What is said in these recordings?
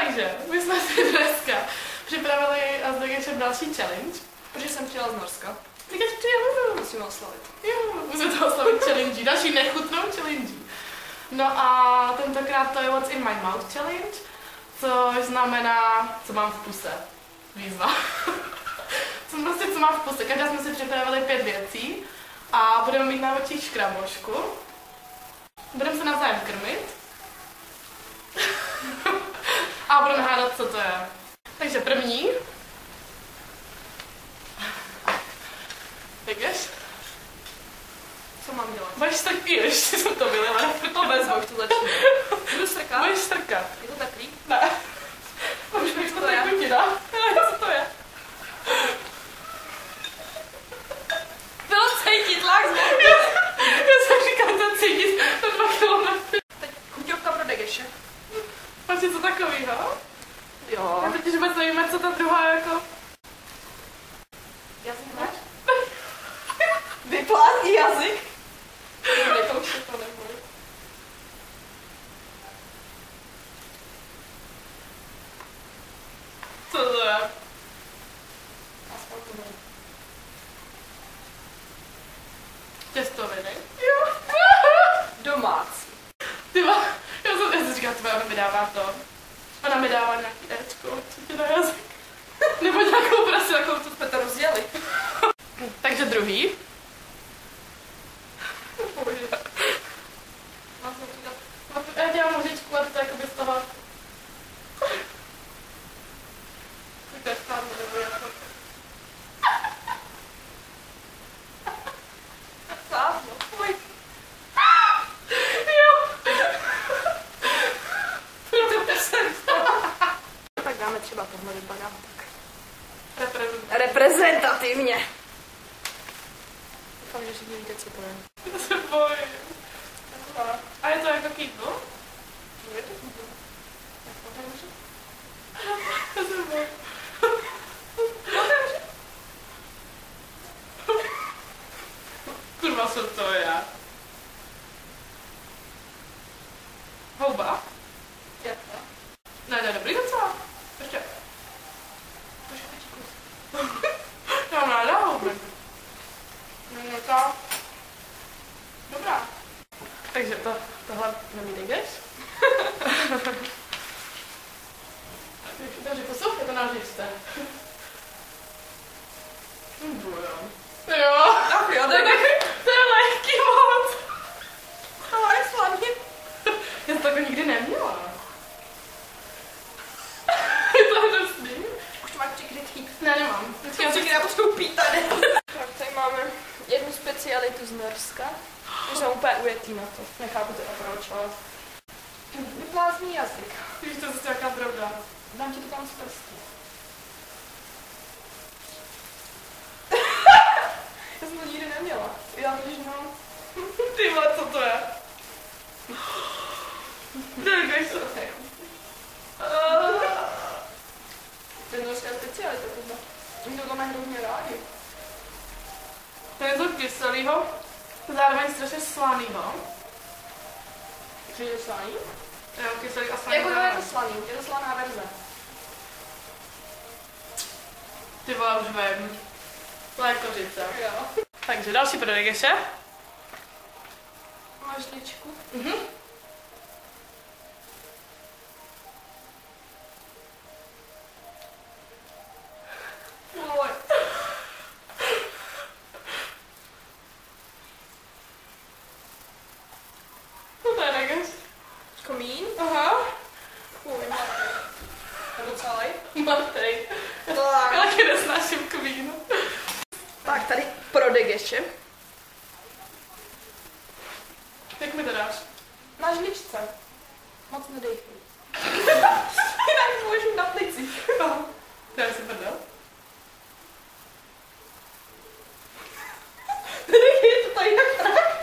Takže, my jsme si dneska připravili s Dagečem další challenge, Protože jsem přijela z Norska. Dageš přijel, Musíme oslavit. jo, musíme to oslavit challenge, další nechutnou challenge. No a tentokrát to je What's in my mouth challenge, což znamená, co mám v puse. Výzva. Co mám v puse. Každá jsme si připravili 5 věcí a budeme mít na očích škrabošku. Budeme se navzájem krmit. A budeme hádat, co to je. Takže první. Jakž? Co mám dělat? Budeš strkat, ještě jsem to vylila. To vezmu, už to začne. Budu strkat? Budeš strkat. Je to teplý? Ne. Už bych to tak kutina. Co to je? Bylo cítit, lák zvolit. Já jsem říkal, to cítit na 2 kilometry. Teď chuťovka pro Dageše. Máš něco takovýho? Jo. Já totiž vůbec nevíme, co ta druhá jako... Jazyk máš? Vyplází jazyk. Ne, to už je to neboj. Co to je? Aspoň to bude. Těstoviny. Jo. Domácí. Tyba, já jsem říkala, tyba, ona mi dává to. Ona mi dává nějaký éčko, co ti na jazyk. Nebo nějakou prasi, jakou To jsme to rozjeli. Takže druhý. Bože. Mám to přidat. Já dělám nožičku a to jakoby z toho... To je stávno, nebo jako... Sávno. Fuj. Jo! Tak dáme třeba tohle vypadá tak. Reprezentativně. Doufám, že všichni víte, co to je. Já se bojím. A je to jako kýtlo? Je to kýtlo. Já se bojím. Kurva, co to je? Houba? Jak to? Ne, dobrý docela. Ještě. Já mám ráda houby. No to... Dobrá. Takže tohle nemí Dageš. Takže poslouchej to na lžičce. Jo. Ach jo, To je lehký moc. to je slaný. Já jsem to jako nikdy neměla. Je to hnusný. Už to máš přikrytý. Ne, nemám. Já si já potřebuji pít tady. Tak tady máme jednu specialitu z Norska. Už jsem úplně ujetý na to. Nechápu teda proč, ale... Vyplázní jazyk. Víš, to je zase nějaká pravda. Dám ti to tam z prstí. Já jsem to nikdy neměla. Já když mám... Ty vole, co to je? Dageš to. To je norská specialita tohle. Oni to mají hrozně rádi. To je něco kyselýho, zároveň strašně slanýho. Takže je to slaný? Jo, kyselý a slaný. Jako to je to slaný, je to slaná verze. Ty vole, už vím. Lékořice. Jo. Takže další pro Dageše. Máš ličku? Mhm. Oj. Co to je Dageš? Komín? Aha. Fuj, matej. Nebo celý? Matej. Já Tak. taky nesnáším kvínu. Tak tady pro Dageše. Jak mi to dáš? Na žličce. Moc nedejchej. Jinak můžeš mít na plicích. To je si prdel. Nedejchej to tady jak frak.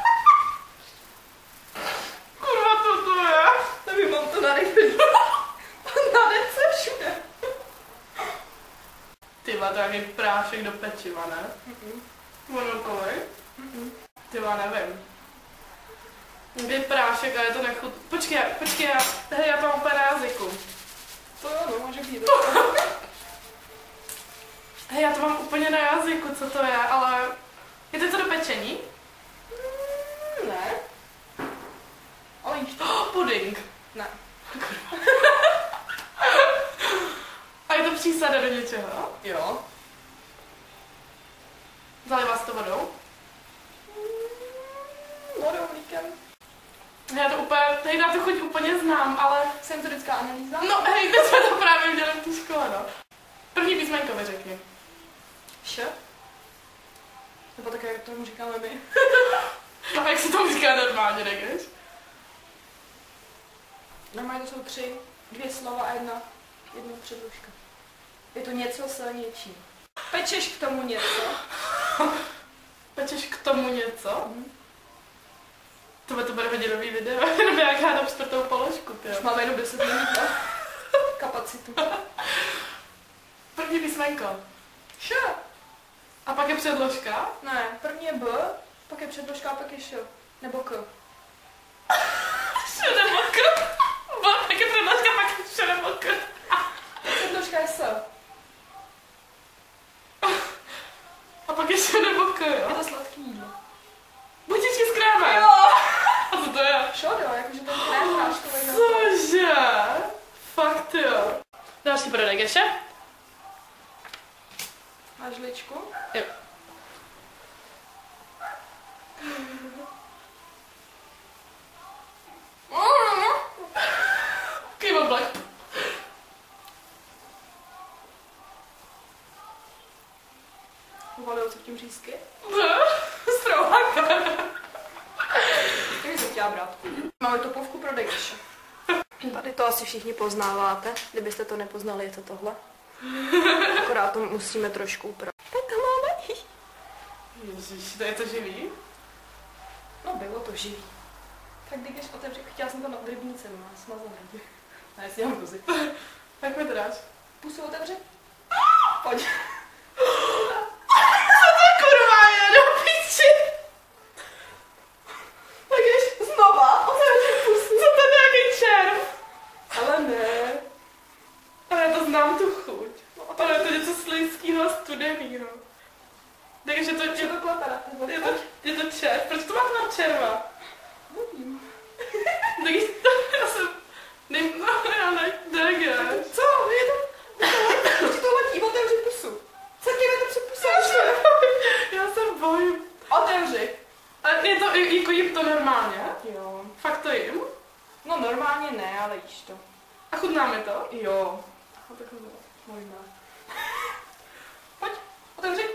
Kurva, co to je? Nevím, mám to narychlý. Na dece všude. Ty vole, to je nějaký prášek do pečiva, ne? Monokovej? Ty vole, nevím. Kdy prášek a je to nechut... Počkej, já to mám úplně na jazyku. puding? Ne. A je to přísada do něčeho? Jo. Zalivá se to vodou? Vodovníkem. Já to úplně, tady na to chuť úplně znám, ale... Sensorická analýza. No hej, teď jsme to právě udělali v té škole, no. První písmenko mi řekni. Š? Nebo také, jak tomu říkáme my. No jak se tomu říká normálně, nevíš? Normálně to jsou 2 slova a jedna předložka. Je to něco s něčím. Pečeš k tomu něco. Pečeš k tomu něco? To bude hodinový video, nebo jak hádám 4. položku, ty. Už máme jenom 10 minut na kapacitu. První písmenko. Š. A pak je předložka. Ne, první je B, pak je předložka a pak je Š. Nebo K. Š nebo K. Pak je předložka, pak je Š nebo K. Předložka je S. A pak je Š nebo K, Je jo? to sladký jídlo. Budičky s krémem. Jo! A co to je? Šodo, jakože ten krém hráškový. Cože? Fakt jo. Další prodej, ještě? Máš žličku? Jo. Kýval Black. Uvalil se v tím řízky? Strouhák. Takže se chtěla brát. Máme topovku pro Degeše. Tady to asi všichni poznáváte. Kdybyste to nepoznali, je to tohle. Akorát to musíme trošku upravit. Tak to máme. Ježiš, to je to živý? No bylo to živý. Tak Degeš otevři, chtěla jsem to na rybníce, má smazané. Ne, jestli mám kozy. Tak mi to dáš. Pusu otevři. Pojď. Co to kurva je, do piči? Degeš, znova, otevři pusu. Co to je nějaký červ? Ale ne. Ale já to znám tu chuť. Ale je to něco slizkýho a studenýho. Takže to Je to klepera. je to červ. Proč to má na červa? Nevím. Takže já jsem... No, já ne, Co? Je to... Už ti to letí, otevři pusu. Centimetr před pusou. Já se bojím. Otevři. A je to, jako jím to normálně? Jo. Fakt to jím? No normálně ne, ale jíš to. A chutná mi to? Jo. No, tak to Možná. Pojď, otevři.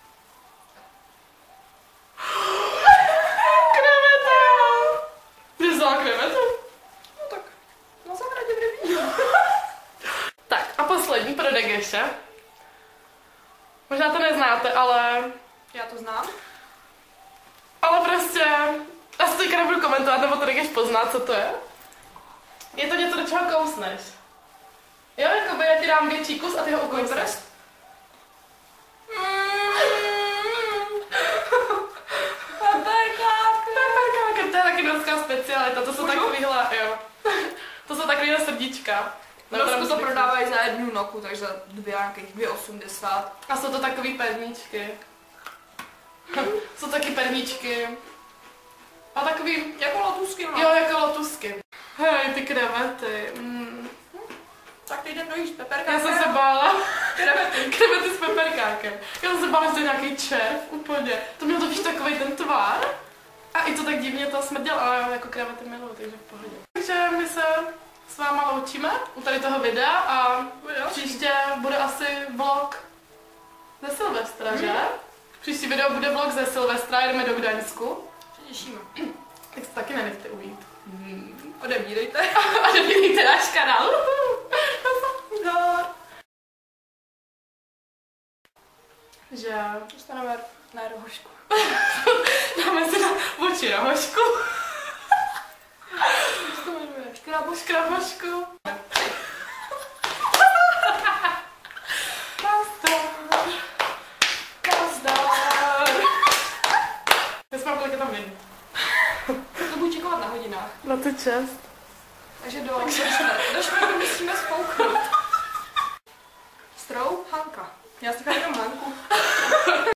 Kreveta! Ty vzala krevetu? No tak, na zahradě v rybníku. Tak a poslední pro Degeše. Možná to neznáte, ale Já to znám. prostě... Já si teďka nebudu komentovat, nebo to Degeš pozná, co to je. Je to něco, do čeho kousneš. Jo, jakoby já ti dám větší kus a ty ho ukousneš. Peperkáka, to je taky norská specialita, to jsou takovýhle, jo. To jsou takovýhle srdíčka. V Norsku to prodávají za 1 noku, takže za nějakých 2,80. A jsou to takový perníčky. Jsou taky perníčky. A takový, Jako lotusky, no. jo, jako lotusky. Hej, ty krevety. Tak teď jdem dojíst peperkáka. Já jsem se bála. Krevety. Krevety s peperkákem. Já jsem se bála, že to je nějaký červ, úplně. To měl totiž takový ten tvar. A i to tak divně to smrděl, ale já jako krevety miluju, takže v pohodě. Takže my se s váma loučíme u tady toho videa a příště bude asi vlog ze Silvestra, že? Příští video bude vlog ze Silvestra, jdeme do Gdaňsku. Se těšíme. Tak se taky nenechte ujít. Odebírejte. A nevidíte náš kanál. Že Dostaneme na rohošku. dáme si na oči rohošku. Co to jmenuje? Škrabošku. Nazdar. Já jsem kolik je tam minut. To budu čekovat na hodinách. Na tu čest. Takže do čtvrtku musíme spouknout. Strou, Hanka. Já si jenom Hanku.